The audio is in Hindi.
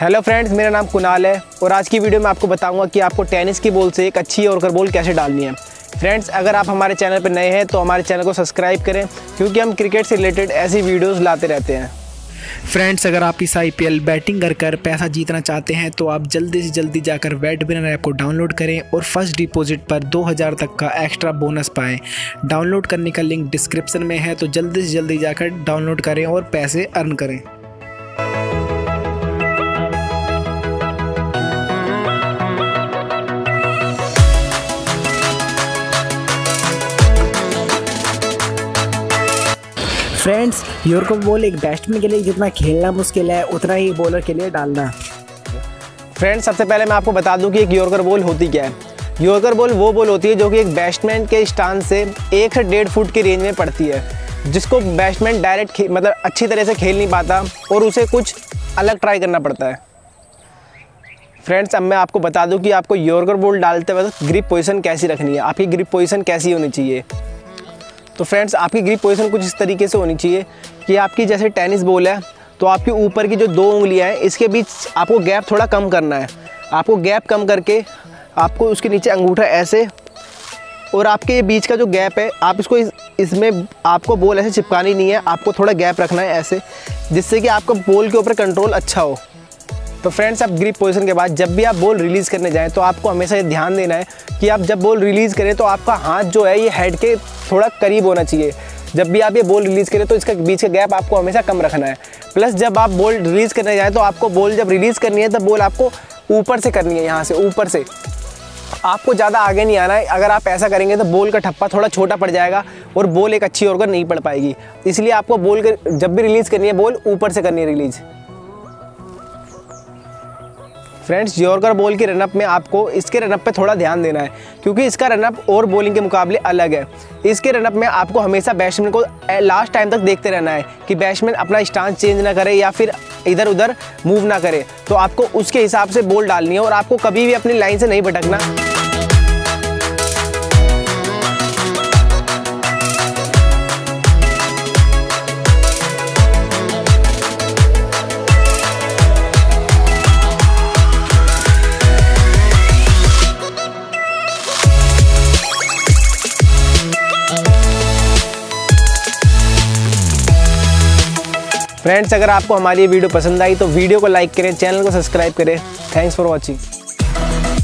हेलो फ्रेंड्स, मेरा नाम कुणाल है और आज की वीडियो में आपको बताऊंगा कि आपको टेनिस की बॉल से एक अच्छी यॉर्कर बॉल कैसे डालनी है। फ्रेंड्स, अगर आप हमारे चैनल पर नए हैं तो हमारे चैनल को सब्सक्राइब करें, क्योंकि हम क्रिकेट से रिलेटेड ऐसी वीडियोस लाते रहते हैं। फ्रेंड्स, अगर आप इस IPL बैटिंग कर पैसा जीतना चाहते हैं तो आप जल्दी से जल्दी जाकर वेट विनर ऐप को डाउनलोड करें और फर्स्ट डिपॉजिट पर 2000 तक का एक्स्ट्रा बोनस पाएं। डाउनलोड करने का लिंक डिस्क्रिप्शन में है, तो जल्दी से जल्दी जाकर डाउनलोड करें और पैसे अर्न करें। फ्रेंड्स, यॉर्कर बॉल एक बैट्समैन के लिए जितना खेलना मुश्किल है उतना ही बॉलर के लिए डालना। फ्रेंड्स, सबसे पहले मैं आपको बता दूं कि एक यॉर्कर बॉल होती क्या है। यॉर्कर बॉल वो बॉल होती है जो कि एक बैट्समैन के स्टांस से 1 से 1.5 फुट की रेंज में पड़ती है, जिसको बैट्समैन डायरेक्ट मतलब अच्छी तरह से खेल नहीं पाता और उसे कुछ अलग ट्राई करना पड़ता है। फ्रेंड्स, अब मैं आपको बता दूं कि आपको यॉर्कर बॉल डालते वक्त ग्रिप पोजीशन कैसी रखनी है, आपकी ग्रिप पोजीशन कैसी होनी चाहिए। तो फ्रेंड्स, आपकी ग्रिप पोजीशन कुछ इस तरीके से होनी चाहिए कि आपकी जैसे टेनिस बॉल है तो आपकी ऊपर की जो 2 उंगलियां हैं इसके बीच आपको गैप थोड़ा कम करना है। आपको गैप कम करके आपको उसके नीचे अंगूठा ऐसे, और आपके ये बीच का जो गैप है आप इसको इसमें आपको बॉल ऐसे चिपकानी नहीं है, आपको थोड़ा गैप रखना है ऐसे, जिससे कि आपका बॉल के ऊपर कंट्रोल अच्छा हो। तो फ्रेंड्स, आप ग्रिप पोजीशन के बाद जब भी आप बॉल रिलीज़ करने जाएं तो आपको हमेशा ये ध्यान देना है कि आप जब बॉल रिलीज़ करें तो आपका हाथ जो है ये हेड के थोड़ा करीब होना चाहिए। जब भी आप ये बॉल रिलीज़ करें तो इसका बीच का गैप आपको हमेशा कम रखना है। प्लस जब आप बॉल रिलीज़ करने जाएँ तो आपको बॉल जब रिलीज़ करनी है तब बॉल आपको ऊपर से करनी है, यहाँ से ऊपर से, आपको ज़्यादा आगे नहीं आना है। अगर आप ऐसा करेंगे तो बॉल का ठप्पा थोड़ा छोटा पड़ जाएगा और बॉल एक अच्छी यॉर्कर नहीं पड़ पाएगी। इसलिए आपको बॉल जब भी रिलीज़ करनी है बॉल ऊपर से करनी है रिलीज़। फ्रेंड्स, यॉर्कर बॉल की रनअप में आपको इसके रनअप पे थोड़ा ध्यान देना है, क्योंकि इसका रनअप और बॉलिंग के मुकाबले अलग है। इसके रनअप में आपको हमेशा बैट्समैन को लास्ट टाइम तक देखते रहना है कि बैट्समैन अपना स्टांस चेंज ना करे या फिर इधर उधर मूव ना करे, तो आपको उसके हिसाब से बॉल डालनी है और आपको कभी भी अपनी लाइन से नहीं भटकना। फ्रेंड्स, अगर आपको हमारी ये वीडियो पसंद आई तो वीडियो को लाइक करें, चैनल को सब्सक्राइब करें। Thanks for watching.